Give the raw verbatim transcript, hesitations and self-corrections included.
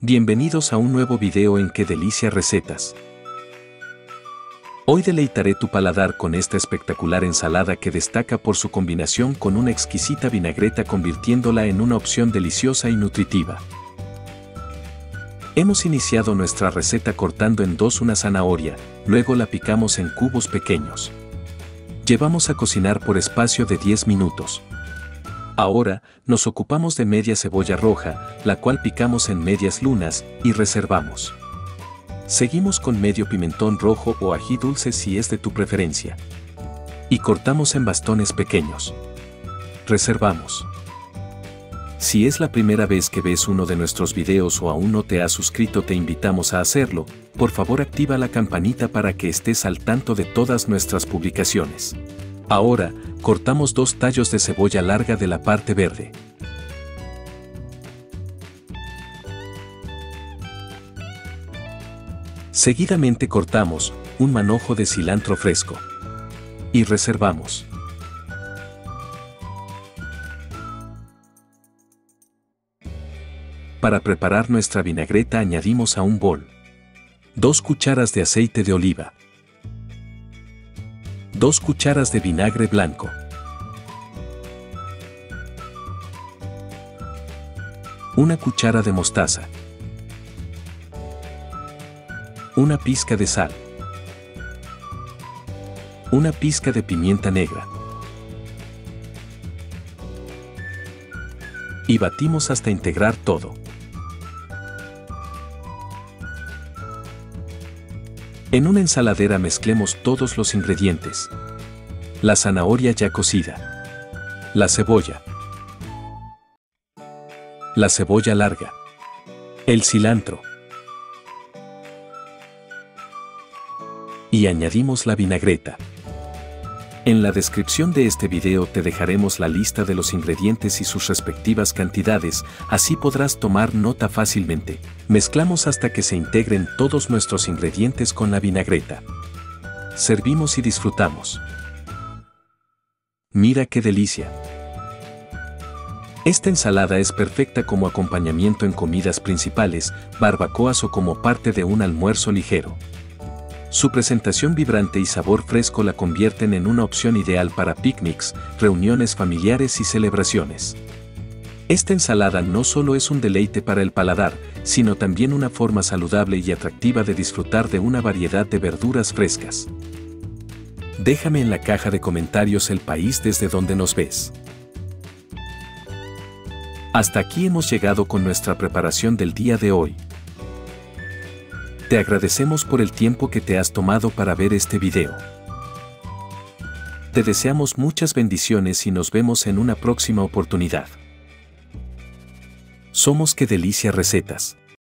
Bienvenidos a un nuevo video en Qué Delicia Recetas. Hoy deleitaré tu paladar con esta espectacular ensalada que destaca por su combinación con una exquisita vinagreta, convirtiéndola en una opción deliciosa y nutritiva. Hemos iniciado nuestra receta cortando en dos una zanahoria, luego la picamos en cubos pequeños. Llevamos a cocinar por espacio de diez minutos. Ahora, nos ocupamos de media cebolla roja, la cual picamos en medias lunas y reservamos. Seguimos con medio pimentón rojo o ají dulce si es de tu preferencia. Y cortamos en bastones pequeños. Reservamos. Si es la primera vez que ves uno de nuestros videos o aún no te has suscrito, te invitamos a hacerlo. Por favor, activa la campanita para que estés al tanto de todas nuestras publicaciones. Ahora, cortamos dos tallos de cebolla larga de la parte verde. Seguidamente cortamos un manojo de cilantro fresco. Y reservamos. Para preparar nuestra vinagreta añadimos a un bol dos cucharas de aceite de oliva, dos cucharas de vinagre blanco, una cuchara de mostaza, una pizca de sal, una pizca de pimienta negra. Y batimos hasta integrar todo. En una ensaladera mezclemos todos los ingredientes. La zanahoria ya cocida. La cebolla. La cebolla larga. El cilantro. Y añadimos la vinagreta. En la descripción de este video te dejaremos la lista de los ingredientes y sus respectivas cantidades, así podrás tomar nota fácilmente. Mezclamos hasta que se integren todos nuestros ingredientes con la vinagreta. Servimos y disfrutamos. Mira qué delicia. Esta ensalada es perfecta como acompañamiento en comidas principales, barbacoas o como parte de un almuerzo ligero. Su presentación vibrante y sabor fresco la convierten en una opción ideal para picnics, reuniones familiares y celebraciones. Esta ensalada no solo es un deleite para el paladar, sino también una forma saludable y atractiva de disfrutar de una variedad de verduras frescas. Déjame en la caja de comentarios el país desde donde nos ves. Hasta aquí hemos llegado con nuestra preparación del día de hoy. Te agradecemos por el tiempo que te has tomado para ver este video. Te deseamos muchas bendiciones y nos vemos en una próxima oportunidad. Somos Qué Delicia Recetas.